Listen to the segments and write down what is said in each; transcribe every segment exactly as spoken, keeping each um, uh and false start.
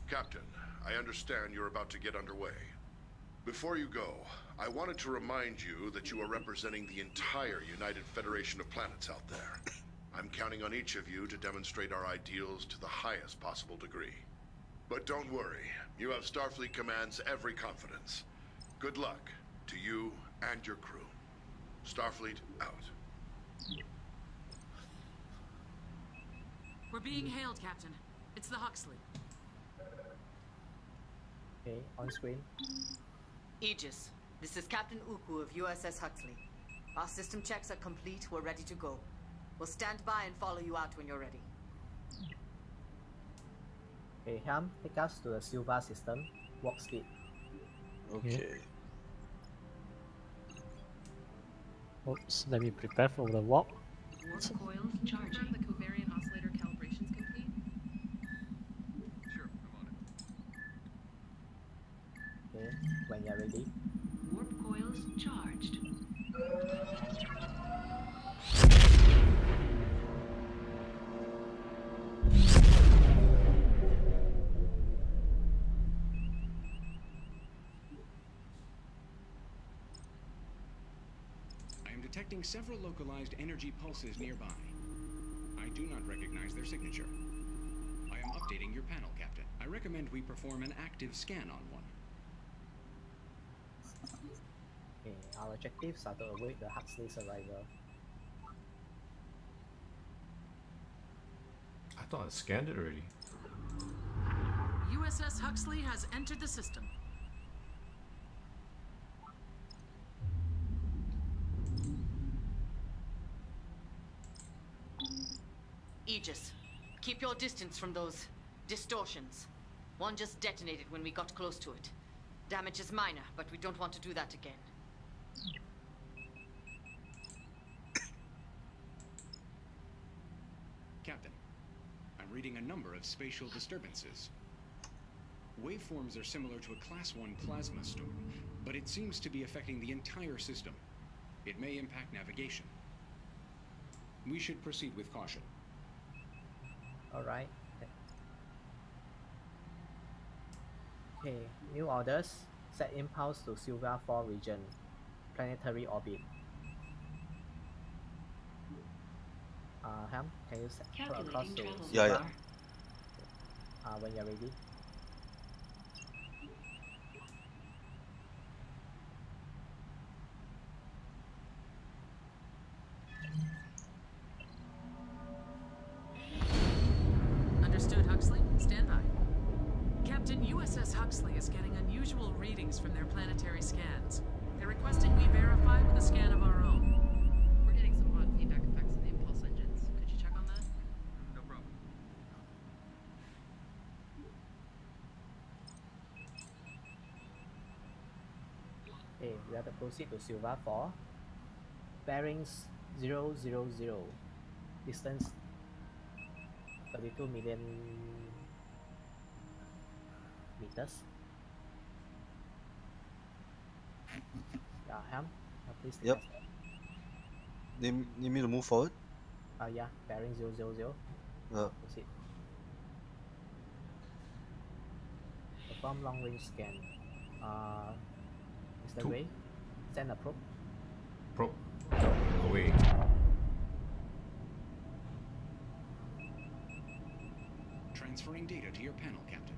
Captain, I understand you're about to get underway. Before you go, I wanted to remind you that you are representing the entire United Federation of Planets out there. I'm counting on each of you to demonstrate our ideals to the highest possible degree. But don't worry, you have Starfleet Command's every confidence. Good luck to you and your crew. Starfleet out. We're being hailed, Captain. It's the Huxley. Okay, on screen. Aegis, this is Captain Uku of U S S Huxley. Our system checks are complete. We're ready to go. We'll stand by and follow you out when you're ready. Okay, Ham, take us to the Silva system. Warp speed. Okay. Oops, let me prepare for the warp. Warp coils charging. Confirm the covariant oscillator calibration's complete. Sure, I'm on it. Okay, when you're ready. Warp coils charged. I am detecting several localized energy pulses nearby. I do not recognize their signature. I am updating your panel, Captain. I recommend we perform an active scan on one. Okay, our objectives are to avoid the Huxley's arrival. I thought I scanned it already. U S S Huxley has entered the system. Aegis, keep your distance from those distortions. One just detonated when we got close to it. Damage is minor, but we don't want to do that again. Captain, I'm reading a number of spatial disturbances. Waveforms are similar to a Class one plasma storm, but it seems to be affecting the entire system. It may impact navigation. We should proceed with caution. Alright. Okay, new orders. Set impulse to Silva four region. Planetary orbit. Uh, Ham, can you set across to Silva? Yeah, yeah. Uh, when you're ready. Understood, Huxley. Stand by. Captain, U S S Huxley is getting unusual readings from their planetary scans. They're requesting we verify with a scan of our own. We're getting some odd feedback effects in the impulse engines. Could you check on that? No problem. Okay, we have to proceed to Silva four. Bearings zero zero zero. Distance thirty-two million meters. Yeah, Ham, uh, please take Yep. us there. Need, need me to move forward? Uh, yeah, bearing zero zero zero. Uh, Proceed. Perform long range scan. Uh, Mister Two. Ray, send a probe. probe. Away. Transferring data to your panel, Captain.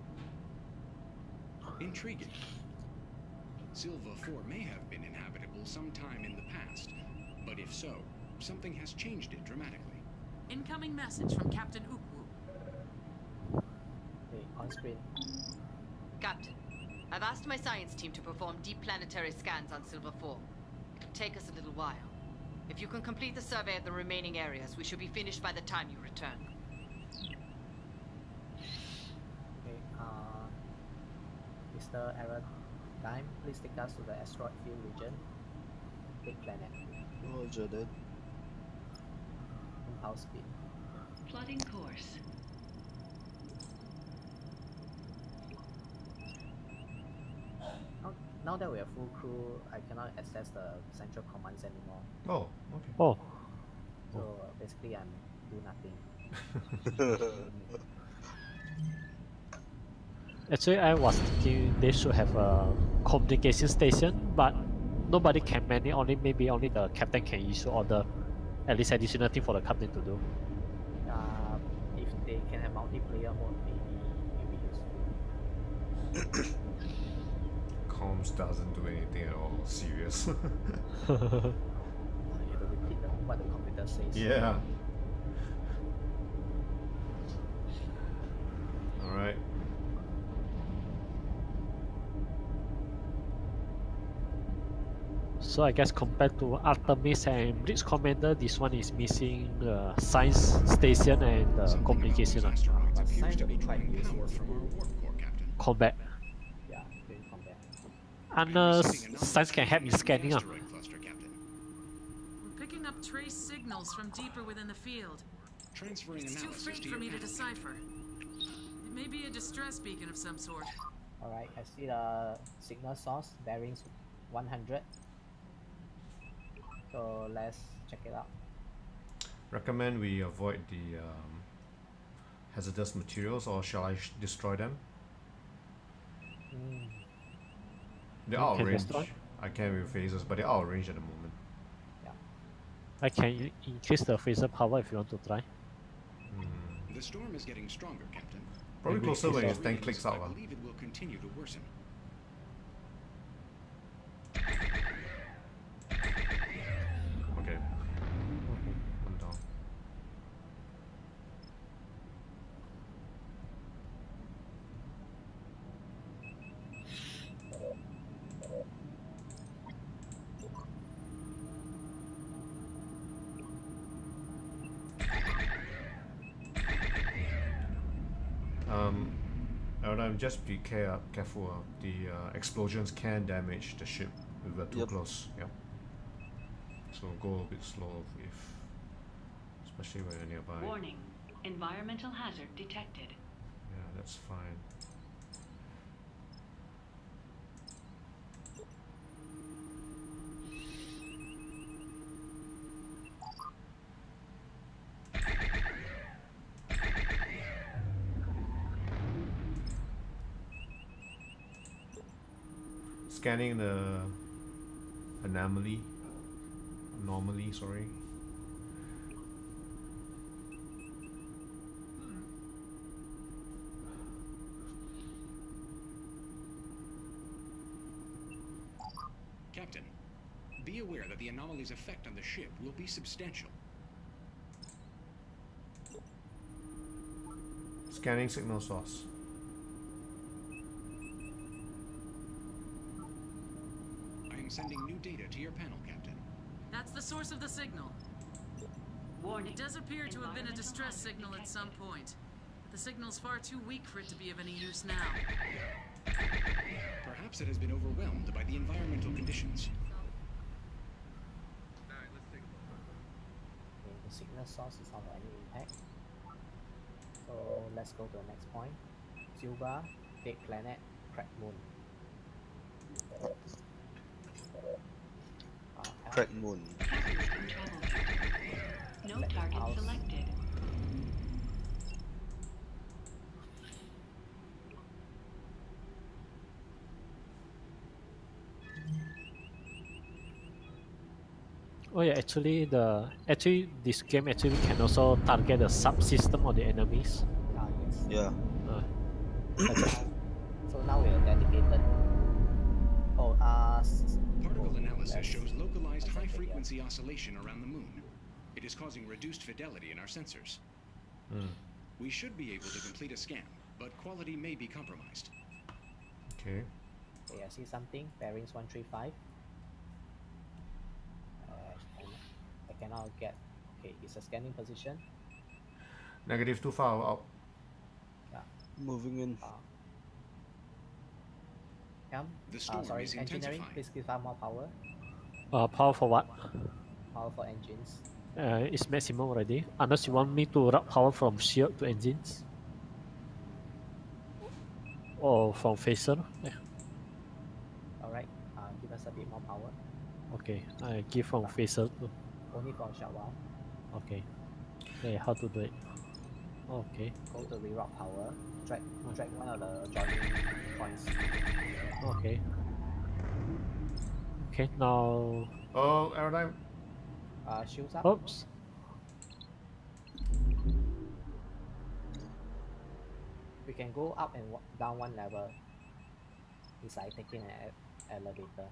Intriguing. Silva four may have been inhabitable sometime in the past, but if so, something has changed it dramatically. Incoming message from Captain Ukwu. Okay, on screen. Captain, I've asked my science team to perform deep planetary scans on Silva four. It'll take us a little while. If you can complete the survey of the remaining areas, we should be finished by the time you return. Okay, uh, Mister Aaron Dime, please take us to the asteroid field region. Big planet. Roger that. Impulse speed. Plotting course. Now, now that we have full crew, I cannot access the central commands anymore. Oh, okay. Oh, So uh, basically, I'm do nothing. Actually, I was thinking they should have a communication station, but nobody can man it. Only maybe only the captain can issue order. At least additional thing for the captain to do. Uh, if they can have multiplayer mode, maybe it will be useful. Comms doesn't do anything at all serious. Uh, you have to repeat the, what the computer says. Yeah. Alright. So I guess compared to Artemis and Blitz Commander, this one is missing the science station and the Something communication about those uh, asteroids But appears science to will be be quite drawing useful. power from our warp core, Captain. combat. Yeah, during combat. And I'm uh, receiving anomalies science can help in in the scanning. Uh. asteroid cluster, Captain. We're picking up trace signals from deeper within the field. Transferring It's too analysis faint to for your me to panel. decipher. It may be a distress beacon of some sort. Alright, I see the signal source, bearings one hundred. So let's check it out. Recommend we avoid the um, hazardous materials, or shall I sh destroy them? Mm, They're You out of can range. destroy? I can with phasers, but they're out of range at the moment. I can i- increase the phaser power if you want to try. Hmm. The storm is getting stronger, Captain. Probably Maybe closer it's when a- it's ten clicks out. I Uh. believe it will continue to worsen. Okay. One down. Um, Aerodynamic, just be care careful. Uh, the uh, explosions can damage the ship if we're too Yep. close. Yep. So go a bit slow if, especially when you're nearby. Warning. Environmental hazard detected. Yeah, that's fine. Scanning the anomaly, anomaly, sorry. Captain, be aware that the anomaly's effect on the ship will be substantial. Scanning signal source. I am sending new data to your panel, Captain. That's the source of the signal. Warning. It does appear to have been a Environmental distress hazard signal at some detected. point. But the signal's far too weak for it to be of any use now. Perhaps it has been overwhelmed by the environmental conditions. Alright, let's take a look. Okay, the signal source is not any impact. So let's go to the next point. Silva, dead planet, cracked moon. Uh, Crack moon. System travel vector. No Select target house. selected. Oh yeah, actually the actually this game actually can also target the subsystem of the enemies. Ah, yes. Yeah. Uh, So now, so now we are dedicated. Oh, uh, s- Particle oh, analysis let's- shows localized let's check it, yeah. high-frequency oscillation around the moon. It is causing reduced fidelity in our sensors. Hmm. We should be able to complete a scan, but quality may be compromised. Okay. Okay, I see something. Bearings one three five. Uh, I I cannot get. Okay, it's a scanning position. Negative too far out. Moving in. Uh, come. The Uh, storm sorry, is engineering. intensifying. Please give us more power. uh, power for what? Power for engines. Uh, it's maximum already. Unless you want me to route power from shield to engines. Or from phaser. Yeah. Alright. Uh, give us a bit more power. Okay, I give from phaser to. Only for a short while. Okay. Okay, how to do it? Okay. Go to reroute power. Drag, drag one of the joining points. Okay. Okay, now. Oh, aerodynamic. Uh, shields up. Oops. We can go up and wa- down one level. It's like taking an e- elevator.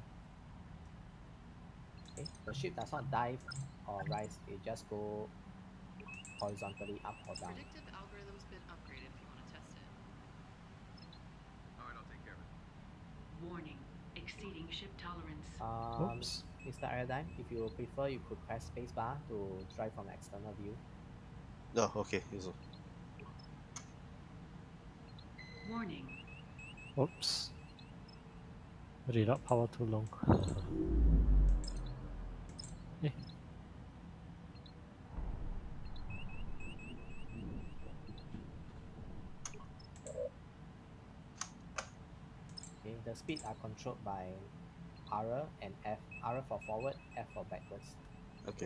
Okay, the ship does not dive or rise, it just go horizontally up or down. Predictive algorithm's been upgraded if you want to test it. Alright, I'll take care of it. Warning. Exceeding ship tolerance. Um, Oops. Mister Aerodime, if you prefer, you could press spacebar to drive from external view. No, okay, it's o- Warning. Oops. Reroute power too long. Eh. Okay, the speed are controlled by R and F. R for forward, F for backwards. okay.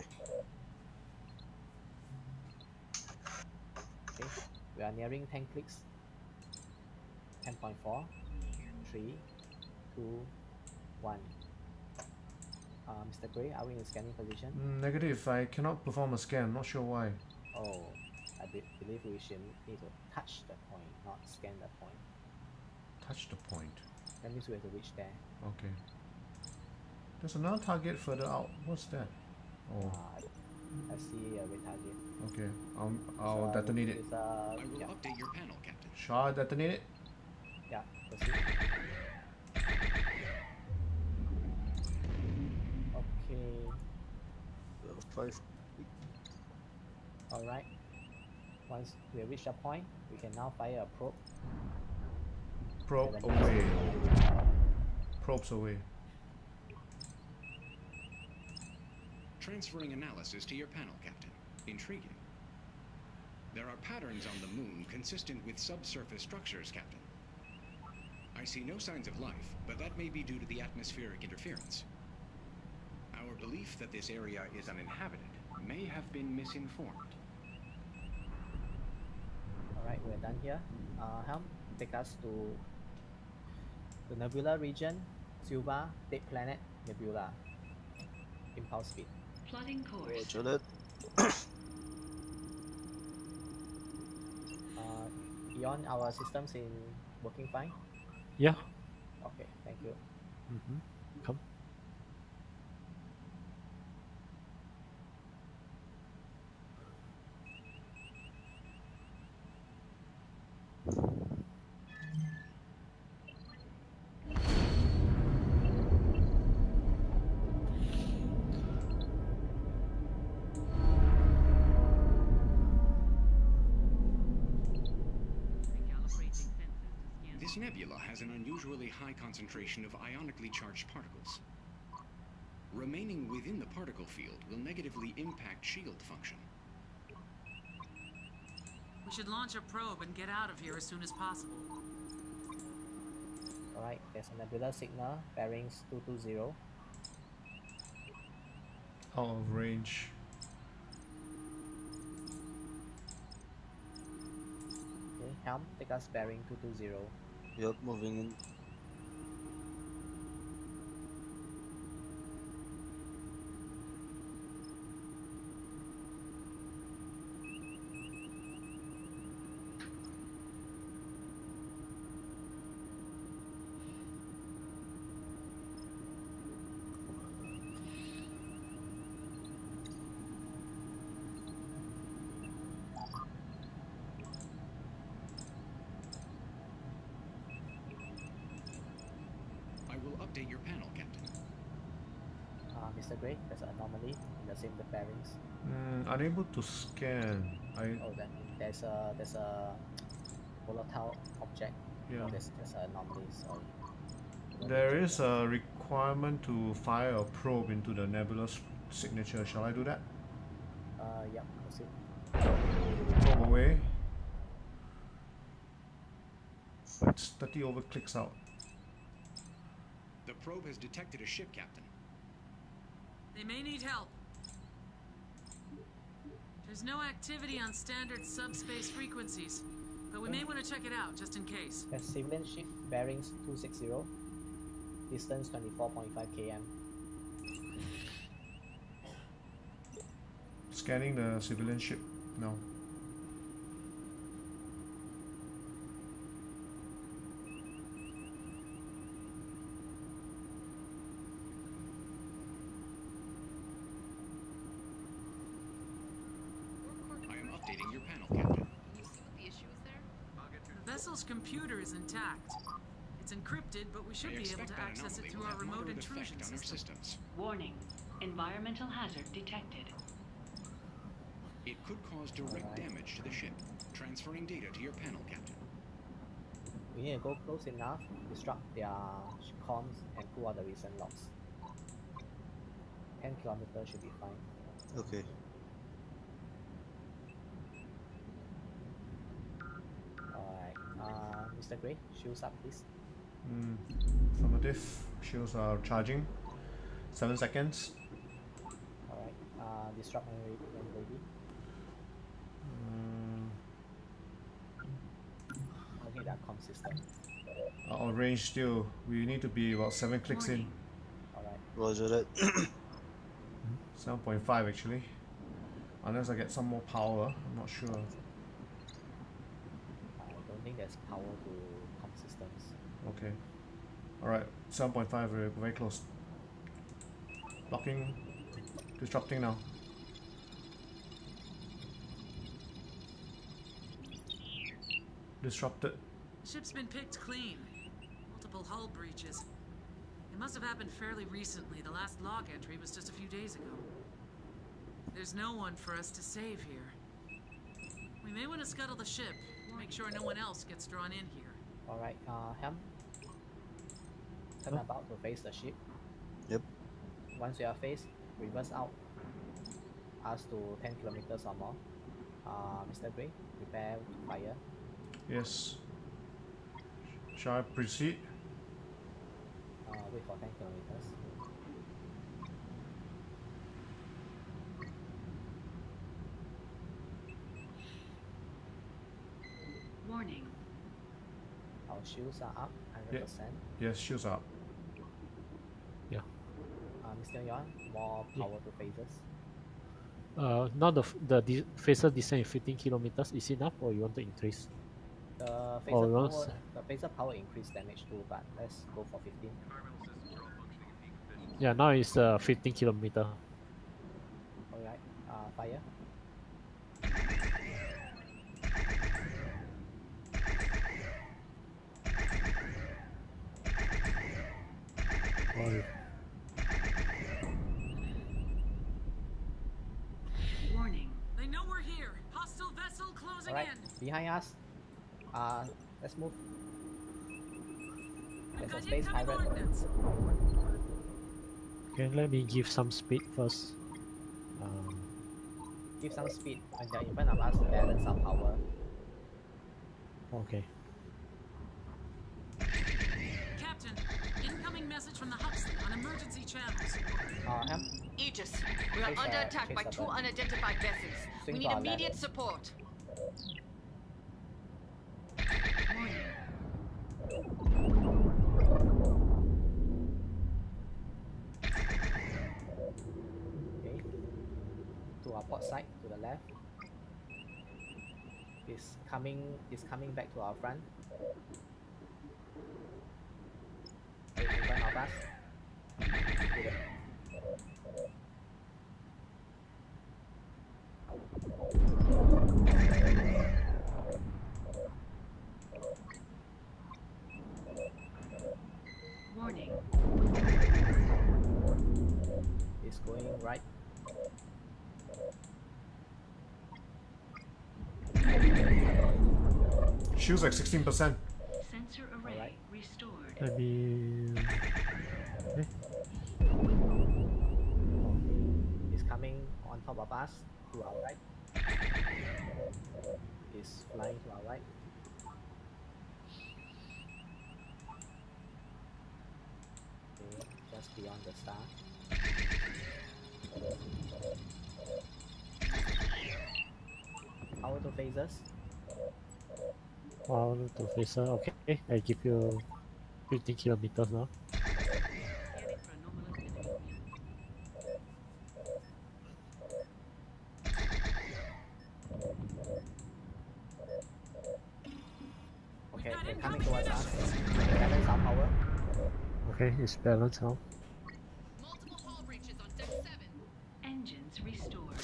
Okay, we are nearing ten clicks. ten point four, three, two, one. Uh, Mister Gray, are we in scanning position? Mm, negative. I cannot perform a scan. Not sure why. Oh, I be believe we should need to touch the point, not scan the point. Touch the point. That means we have to reach there. Okay. There's another target further out. What's that? Oh, Uh, I see a red target. okay. Um, I'll So, detonate it. it's, uh, I will yeah, update your panel, Captain. Shall I detonate it? yeah, proceed. Okay, Uh, five. alright. Once we reach the point, we can now fire a probe. Probe Seven. away. Probes away. Transferring analysis to your panel, Captain. Intriguing. There are patterns on the moon consistent with subsurface structures, Captain. I see no signs of life, but that may be due to the atmospheric interference. Our belief that this area is uninhabited may have been misinformed. Alright, we're done here. Uh, Helm, take us to the Nebula region, Silva, Dead Planet, Nebula. Impulse speed. Plotting course. Roger that. Uh, Eon, our systems in working fine? Yeah. Okay, thank you. Mm-hmm. Come. Recalibrating sensors to scan. This nebula has an unusually high concentration of ionically charged particles. Remaining within the particle field will negatively impact shield function. We should launch a probe and get out of here as soon as possible. Alright, there's a Nebula signal, bearings two two zero. Out of range. Okay, Helm, take us bearing two two zero. Yep, moving in. I will update your panel, Captain. Uh, Mister Gray, there's an anomaly in the same bearings. Mm, unable to scan. I Oh, then there's a there's a volatile object. yeah. Oh, there's there's an anomaly. Sorry. Let me There check is that. a requirement to fire a probe into the nebula's signature. Shall I do that? Uh, yep. Proceed. Probe away. It's thirty over clicks out. The probe has detected a ship, Captain. They may need help. There's no activity on standard subspace frequencies, but we may want to check it out just in case. A civilian ship, bearings two sixty, distance twenty-four point five kilometers. Scanning the civilian ship now. I am updating your panel, Captain. Can you see what the issue is there? I'll get you. The vessel's computer is intact. It's encrypted, but we should I be able expect to that access it anomaly through will our have remote moderate intrusion effect on our system. systems. Warning. Environmental hazard detected. It could cause direct Alright. damage to the ship. Transferring data to your panel, Captain. We need to go close enough, disrupt their comms, and pull out the recent logs. ten kilometers should be fine. Okay. Alright, uh, Mister Gray, shields up please. Mm, affirmative. Shields are charging. Seven seconds. Alright, uh, disrupt when ready. When ready. Mm, I'll hit that comm system. our range still. We need to be about seven clicks in. Alright, Roger that. seven point five actually. Unless I get some more power, I'm not sure. I don't think there's power to comm systems. Okay. Alright, seven point five, very, very close. Blocking, disrupting now. Disrupted. Ship's been picked clean. Multiple hull breaches. It must have happened fairly recently. The last log entry was just a few days ago. There's no one for us to save here. We may want to scuttle the ship, make sure no one else gets drawn in here. Alright, uh, Ham. Turn Huh? about to face the ship. Yep. Once you are faced, reverse out. Us to ten kilometers or more. Uh, Mister Gray, prepare to fire. Yes. Shall I proceed? Uh, wait for ten kilometers. Warning. Our shields are up, one hundred percent. Yes, shields up. Yeah. Uh, Mister Yuan, more Yeah. power to phases. Uh, now the f- the di- phaser distance is fifteen kilometers. Is enough, or you want to increase? The Oh, phaser you want power, s- the phaser power increase damage too, but let's go for fifteen. Environmental systems are all functioning at peak efficiency. Yeah, now it's uh, fifteen kilometer. Alright, uh, fire. Oh, Warning. They know we're here. Hostile vessel closing Alright, in. behind us. Uh, let's move. We've There's a got space incoming pirate. ordnance. okay, let me give some speed first. Um, Give some speed when they're in front of us to balance our power. okay. Captain, incoming message from the Huxley on emergency channels. Uh, Ham, Aegis, we are Chase, under uh, attack chase by the two bird. unidentified vessels. Swing We to need our left. immediate support. Warning. okay. To our port side, to the left. Is coming is coming back to our front. In front of us. To the- Warning. It's going right. Shields like sixteen percent. Sensor array Alright. restored. Let me. Okay. It's coming on top of us to our right. It's flying to our right. Okay, just beyond the star. phasers. One to phaser. Okay, I give you fifty kilometers now. Scanning for anomalous activity. Okay, got they're incoming coming towards us. munitions. Balance our power. Okay, it's balanced now. Multiple hull breaches on deck seven. Engines restored.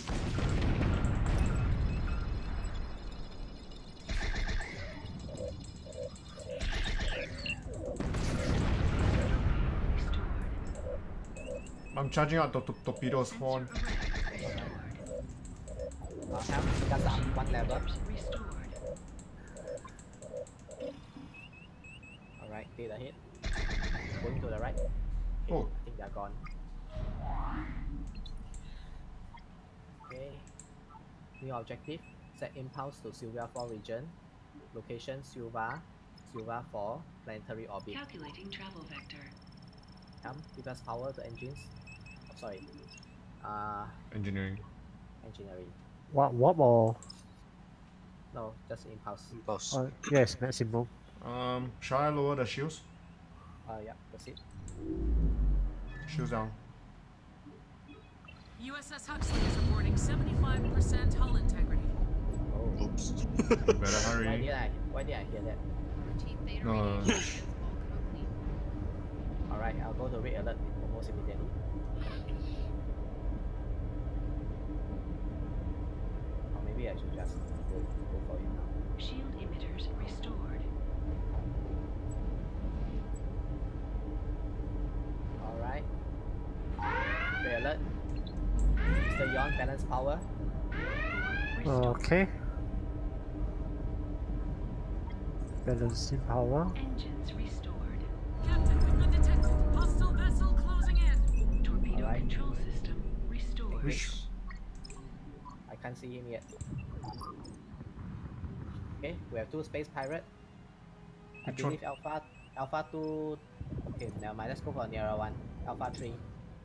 I'm charging out the to torpedoes. Horn. Uh, help, just up one level. Restored. Alright, dead ahead. Going to the right. Okay, Oh. I think they're gone. Okay. New objective. Set impulse to Sylvia four region. Location Silva. Silva four. Planetary orbit. Calculating travel vector. Come, give us power to engines. Oh, sorry. Uh, Engineering. engineering. What warp or No, just impulse. Impulse. uh, yes, maximum. Um, shall I lower the shields? Uh, yeah, proceed. Shields down. U S S Huxley is reporting seventy-five percent hull integrity. Oh. Oops. Better Why hurry. did I? Why did I hear that? Chief Theta No. radiation scans all complete. Alright, I'll go to red alert almost immediately. Or maybe I should just go, go for it now. Shield emitters restored. Alright. Red alert. Mister Yon, balance power. Restored. Okay. Balancing power. Engines restored. Captain, we've been detected. Hostile vessel closing in. Torpedo Alright. control system restored. Which? I can't see him yet. Okay, we have two space pirate. I Which one? believe Alpha Alpha two. Okay, never mind. Let's go for nearer one. Alpha three.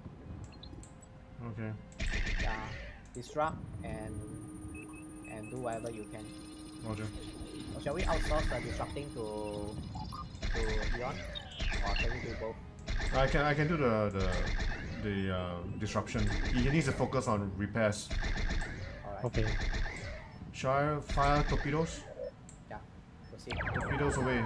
Okay. Yeah, disrupt and and do whatever you can. Roger. Or shall we outsource the disrupting to to Eon? Or can we do both? I can I can do the the the uh, disruption. He needs to focus on repairs. Alright. Okay. Shall I fire torpedoes? Yeah. Proceed. Torpedoes away.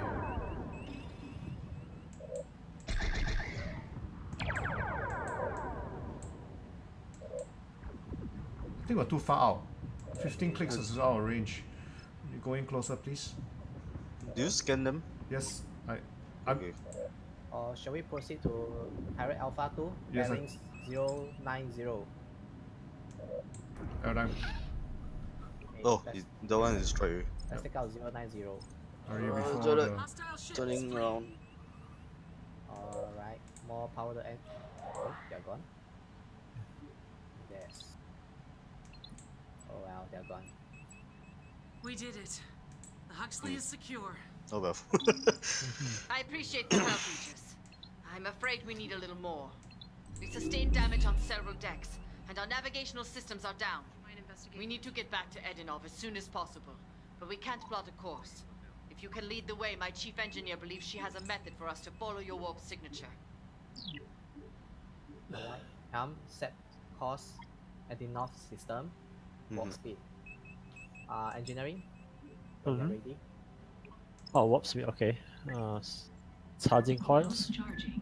I think we're too far out. fifteen clicks is out of range. You go in closer, please. Do you scan them? Yes, I. I'm, Okay. Or shall we proceed to Pirate Alpha two? Yes, sir. Bearings zero nine zero. Airtime. Okay, Oh, let's, it, the one is destroyed. let's take out zero nine zero. Hurry Uh, before Jordan. the. Hostile ship Turning displayed. around. Alright, more power to end. Oh, they're gone. Yes. Oh well, they're gone. We did it. The Huxley is secure. Oh well. I appreciate the help, Regis. I'm afraid we need a little more. We sustained damage on several decks, and our navigational systems are down. Might investigate. We need to get back to Edinov as soon as possible, but we can't plot a course. If you can lead the way, my chief engineer believes she has a method for us to follow your warp signature. Alright. Helm, set course, Edinov system, warp Mhm. speed. Uh, engineering? When you're Mhm. ready. Oh, warp speed. Okay. Uh, s- charging coils. Charging.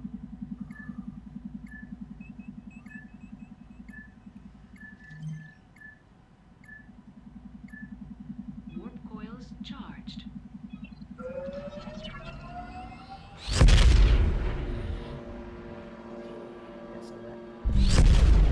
Warp coils charged. Yes, so that.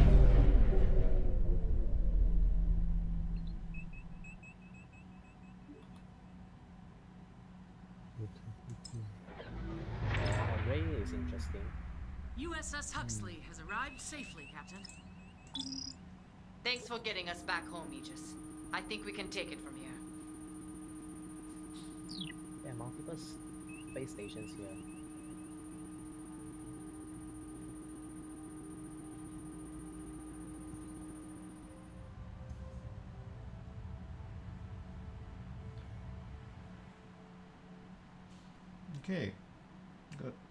Uh, Ray is interesting. U S S Huxley has arrived safely, Captain. Thanks for getting us back home, Aegis. I think we can take it from here. There are multiple s- space stations here. Okay, good.